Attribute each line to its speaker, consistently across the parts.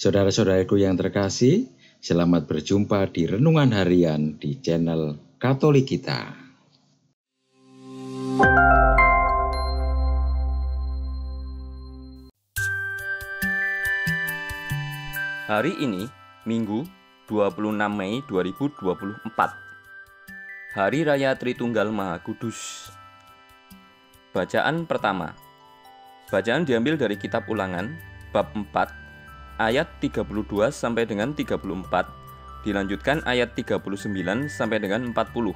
Speaker 1: Saudara-saudaraku yang terkasih, selamat berjumpa di Renungan Harian di channel Katolik kita.
Speaker 2: Hari ini, Minggu 26 Mei 2024, Hari Raya Tritunggal Maha Kudus. Bacaan pertama. Bacaan diambil dari Kitab Ulangan, bab 4, ayat 32 sampai dengan 34, dilanjutkan ayat 39 sampai dengan 40.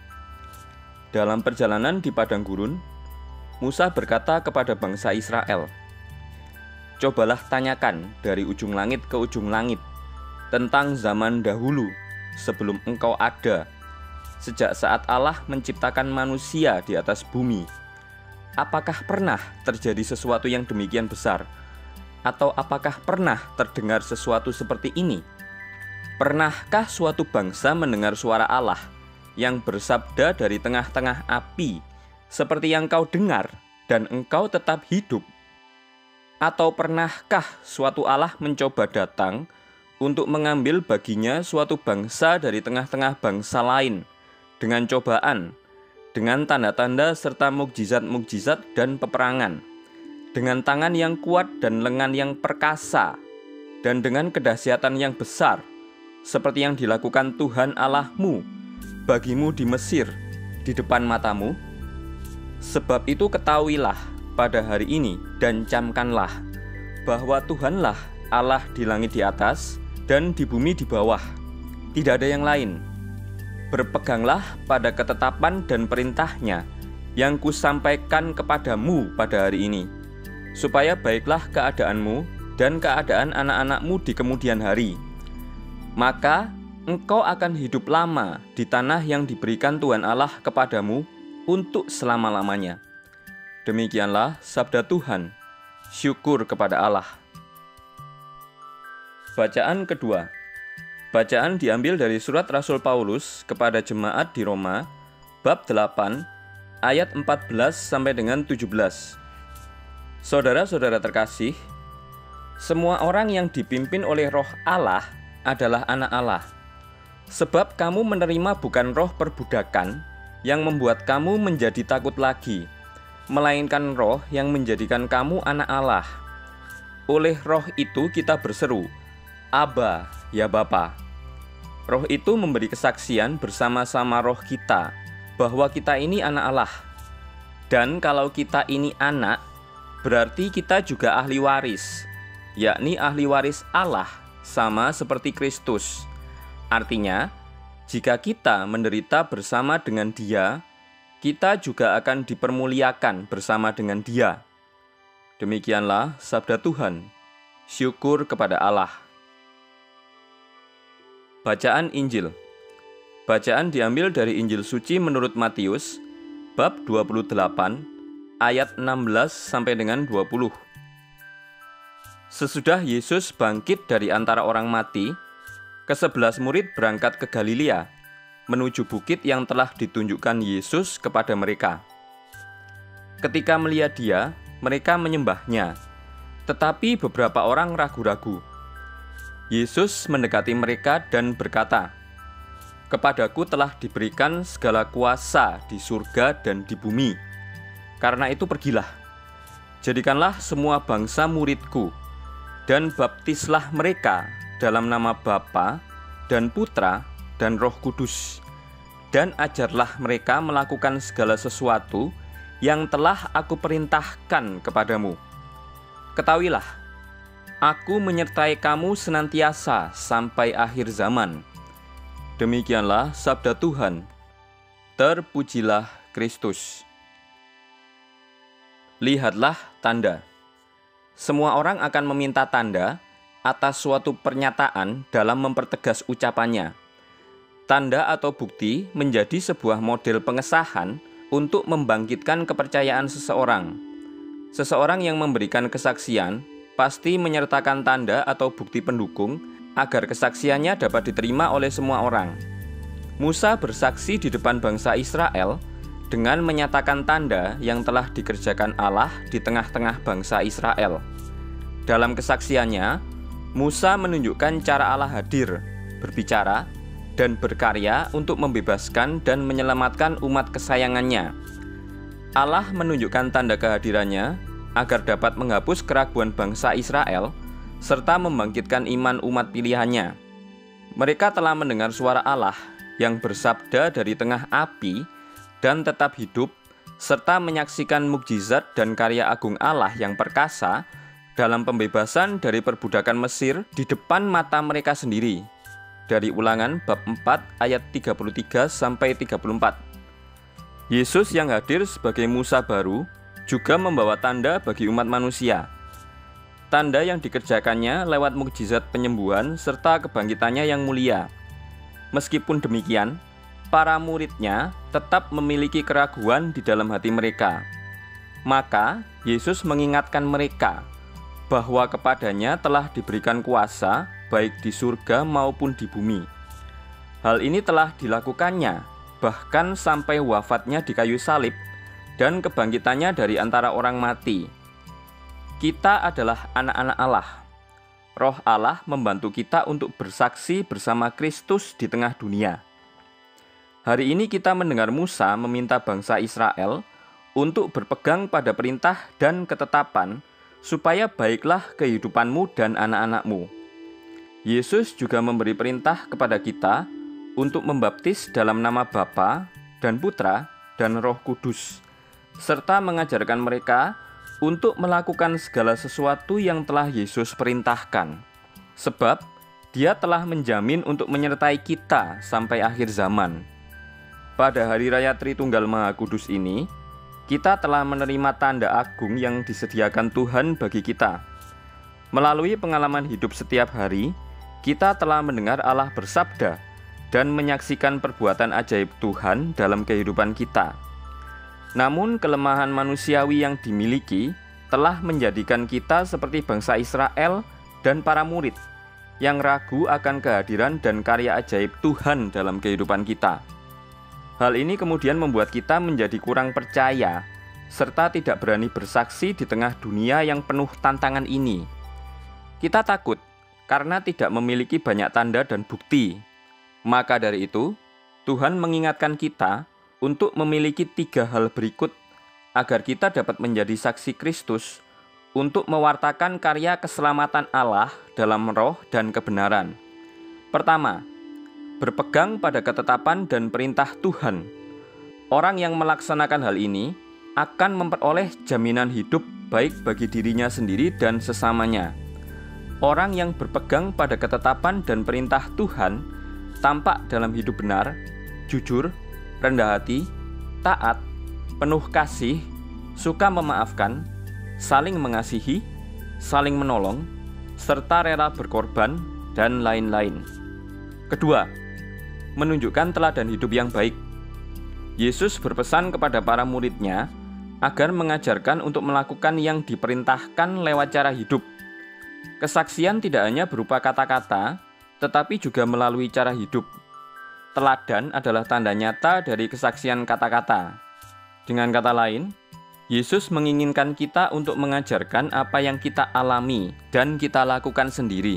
Speaker 2: Dalam perjalanan di padang gurun, Musa berkata kepada bangsa Israel, "Cobalah tanyakan dari ujung langit ke ujung langit tentang zaman dahulu sebelum engkau ada, sejak saat Allah menciptakan manusia di atas bumi. Apakah pernah terjadi sesuatu yang demikian besar? Atau apakah pernah terdengar sesuatu seperti ini? Pernahkah suatu bangsa mendengar suara Allah yang bersabda dari tengah-tengah api, seperti yang kau dengar, dan engkau tetap hidup? Atau pernahkah suatu Allah mencoba datang untuk mengambil baginya suatu bangsa dari tengah-tengah bangsa lain, dengan cobaan, dengan tanda-tanda serta mukjizat-mukjizat dan peperangan, dengan tangan yang kuat dan lengan yang perkasa, dan dengan kedahsyatan yang besar, seperti yang dilakukan Tuhan Allahmu bagimu di Mesir, di depan matamu? Sebab itu ketahuilah pada hari ini dan camkanlah bahwa Tuhanlah Allah di langit di atas dan di bumi di bawah, tidak ada yang lain. Berpeganglah pada ketetapan dan perintahnya yang kusampaikan kepadamu pada hari ini, supaya baiklah keadaanmu dan keadaan anak-anakmu di kemudian hari. Maka engkau akan hidup lama di tanah yang diberikan Tuhan Allah kepadamu untuk selama-lamanya." Demikianlah sabda Tuhan. Syukur kepada Allah. Bacaan kedua. Bacaan diambil dari surat Rasul Paulus kepada jemaat di Roma, bab 8, ayat 14 sampai dengan 17. Saudara-saudara terkasih, semua orang yang dipimpin oleh Roh Allah adalah anak Allah. Sebab kamu menerima bukan roh perbudakan yang membuat kamu menjadi takut lagi, melainkan roh yang menjadikan kamu anak Allah. Oleh roh itu kita berseru, "Aba, ya Bapa." Roh itu memberi kesaksian bersama-sama roh kita bahwa kita ini anak Allah. Dan kalau kita ini anak, berarti kita juga ahli waris, yakni ahli waris Allah sama seperti Kristus. Artinya, jika kita menderita bersama dengan Dia, kita juga akan dipermuliakan bersama dengan Dia. Demikianlah sabda Tuhan. Syukur kepada Allah. Bacaan Injil. Bacaan diambil dari Injil Suci menurut Matius, bab 28, ayat 16 sampai dengan 20. Sesudah Yesus bangkit dari antara orang mati, ke-11 murid berangkat ke Galilea, menuju bukit yang telah ditunjukkan Yesus kepada mereka. Ketika melihat Dia, mereka menyembahnya, tetapi beberapa orang ragu-ragu. Yesus mendekati mereka dan berkata, "Kepadaku telah diberikan segala kuasa di surga dan di bumi. Karena itu pergilah, jadikanlah semua bangsa muridku, dan baptislah mereka dalam nama Bapa dan Putra dan Roh Kudus, dan ajarlah mereka melakukan segala sesuatu yang telah aku perintahkan kepadamu. Ketahuilah, Aku menyertai kamu senantiasa sampai akhir zaman." Demikianlah sabda Tuhan. Terpujilah Kristus. Lihatlah tanda. Semua orang akan meminta tanda atas suatu pernyataan dalam mempertegas ucapannya. Tanda atau bukti menjadi sebuah model pengesahan untuk membangkitkan kepercayaan seseorang. Seseorang yang memberikan kesaksian pasti menyertakan tanda atau bukti pendukung agar kesaksiannya dapat diterima oleh semua orang. Musa bersaksi di depan bangsa Israel dengan menyatakan tanda yang telah dikerjakan Allah di tengah-tengah bangsa Israel. Dalam kesaksiannya, Musa menunjukkan cara Allah hadir, berbicara, dan berkarya untuk membebaskan dan menyelamatkan umat kesayangannya. Allah menunjukkan tanda kehadirannya agar dapat menghapus keraguan bangsa Israel serta membangkitkan iman umat pilihannya. Mereka telah mendengar suara Allah yang bersabda dari tengah api dan tetap hidup, serta menyaksikan mukjizat dan karya agung Allah yang perkasa dalam pembebasan dari perbudakan Mesir di depan mata mereka sendiri. Dari Ulangan bab 4 ayat 33 sampai 34. Yesus yang hadir sebagai Musa baru juga membawa tanda bagi umat manusia. Tanda yang dikerjakannya lewat mukjizat penyembuhan serta kebangkitannya yang mulia. Meskipun demikian, para muridnya tetap memiliki keraguan di dalam hati mereka. Maka Yesus mengingatkan mereka bahwa kepadanya telah diberikan kuasa baik di surga maupun di bumi. Hal ini telah dilakukannya bahkan sampai wafatnya di kayu salib dan kebangkitannya dari antara orang mati. Kita adalah anak-anak Allah. Roh Allah membantu kita untuk bersaksi bersama Kristus di tengah dunia. Hari ini kita mendengar Musa meminta bangsa Israel untuk berpegang pada perintah dan ketetapan supaya baiklah kehidupanmu dan anak-anakmu. Yesus juga memberi perintah kepada kita untuk membaptis dalam nama Bapa dan Putra dan Roh Kudus, serta mengajarkan mereka untuk melakukan segala sesuatu yang telah Yesus perintahkan. Sebab Dia telah menjamin untuk menyertai kita sampai akhir zaman. Pada Hari Raya Tritunggal Maha Kudus ini, kita telah menerima tanda agung yang disediakan Tuhan bagi kita. Melalui pengalaman hidup setiap hari, kita telah mendengar Allah bersabda dan menyaksikan perbuatan ajaib Tuhan dalam kehidupan kita. Namun kelemahan manusiawi yang dimiliki telah menjadikan kita seperti bangsa Israel dan para murid yang ragu akan kehadiran dan karya ajaib Tuhan dalam kehidupan kita. Hal ini kemudian membuat kita menjadi kurang percaya, serta tidak berani bersaksi di tengah dunia yang penuh tantangan ini. Kita takut karena tidak memiliki banyak tanda dan bukti. Maka dari itu, Tuhan mengingatkan kita untuk memiliki 3 hal berikut agar kita dapat menjadi saksi Kristus untuk mewartakan karya keselamatan Allah dalam roh dan kebenaran. Pertama, berpegang pada ketetapan dan perintah Tuhan. Orang yang melaksanakan hal ini akan memperoleh jaminan hidup baik bagi dirinya sendiri dan sesamanya. Orang yang berpegang pada ketetapan dan perintah Tuhan tampak dalam hidup benar, jujur, rendah hati, taat, penuh kasih, suka memaafkan, saling mengasihi, saling menolong, serta rela berkorban, dan lain-lain. Kedua, menunjukkan teladan hidup yang baik. Yesus berpesan kepada para muridnya agar mengajarkan untuk melakukan yang diperintahkan lewat cara hidup. Kesaksian tidak hanya berupa kata-kata, tetapi juga melalui cara hidup. Teladan adalah tanda nyata dari kesaksian kata-kata. Dengan kata lain, Yesus menginginkan kita untuk mengajarkan apa yang kita alami dan kita lakukan sendiri.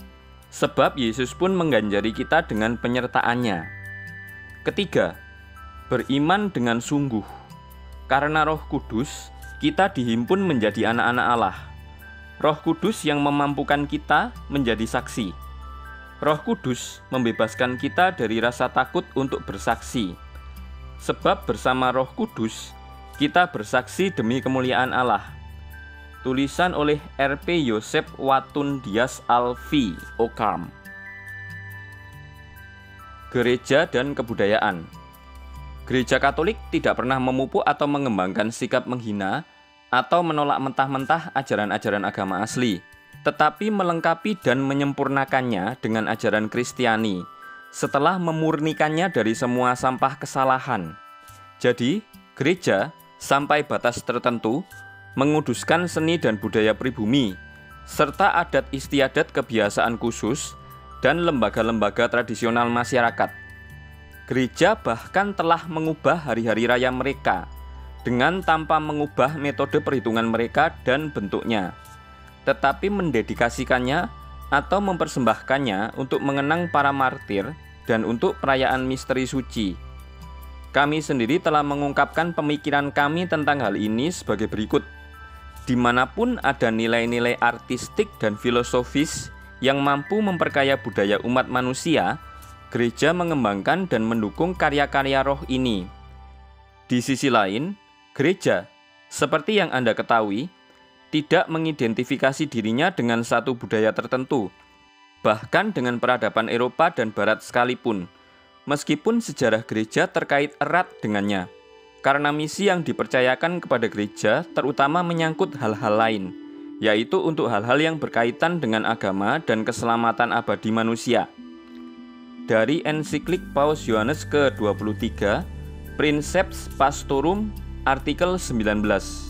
Speaker 2: Sebab Yesus pun mengganjari kita dengan penyertaannya. Ketiga, beriman dengan sungguh. Karena Roh Kudus, kita dihimpun menjadi anak-anak Allah. Roh Kudus yang memampukan kita menjadi saksi. Roh Kudus membebaskan kita dari rasa takut untuk bersaksi. Sebab bersama Roh Kudus, kita bersaksi demi kemuliaan Allah. Tulisan oleh R.P. Yosep Watun Dias Alfi Okarm. Gereja dan kebudayaan. Gereja Katolik tidak pernah memupuk atau mengembangkan sikap menghina atau menolak mentah-mentah ajaran-ajaran agama asli, tetapi melengkapi dan menyempurnakannya dengan ajaran Kristiani setelah memurnikannya dari semua sampah kesalahan. Jadi, gereja sampai batas tertentu menguduskan seni dan budaya pribumi, serta adat istiadat kebiasaan khusus dan lembaga-lembaga tradisional masyarakat. Gereja bahkan telah mengubah hari-hari raya mereka dengan tanpa mengubah metode perhitungan mereka dan bentuknya, tetapi mendedikasikannya atau mempersembahkannya untuk mengenang para martir dan untuk perayaan misteri suci. Kami sendiri telah mengungkapkan pemikiran kami tentang hal ini sebagai berikut. Dimanapun ada nilai-nilai artistik dan filosofis yang mampu memperkaya budaya umat manusia, gereja mengembangkan dan mendukung karya-karya roh ini. Di sisi lain, gereja, seperti yang Anda ketahui, tidak mengidentifikasi dirinya dengan satu budaya tertentu, bahkan dengan peradaban Eropa dan Barat sekalipun, meskipun sejarah gereja terkait erat dengannya, karena misi yang dipercayakan kepada gereja terutama menyangkut hal-hal lain, yaitu untuk hal-hal yang berkaitan dengan agama dan keselamatan abadi manusia. Dari ensiklik Paus Yohanes ke-23, Princeps Pastorum, artikel 19.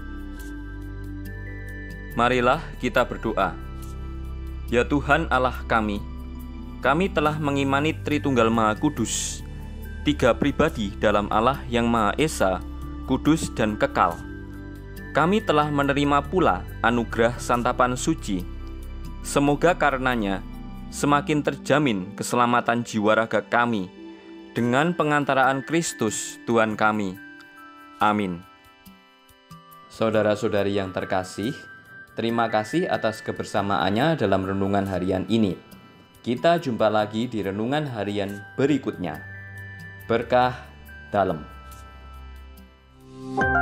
Speaker 2: Marilah kita berdoa. Ya Tuhan Allah kami telah mengimani Tritunggal Maha Kudus, tiga pribadi dalam Allah yang Maha Esa, kudus dan kekal. Kami telah menerima pula anugerah santapan suci. Semoga karenanya semakin terjamin keselamatan jiwa raga kami dengan pengantaraan Kristus Tuhan kami. Amin. Saudara-saudari yang terkasih, terima kasih atas kebersamaannya dalam renungan harian ini. Kita jumpa lagi di renungan harian berikutnya. Berkah dalam.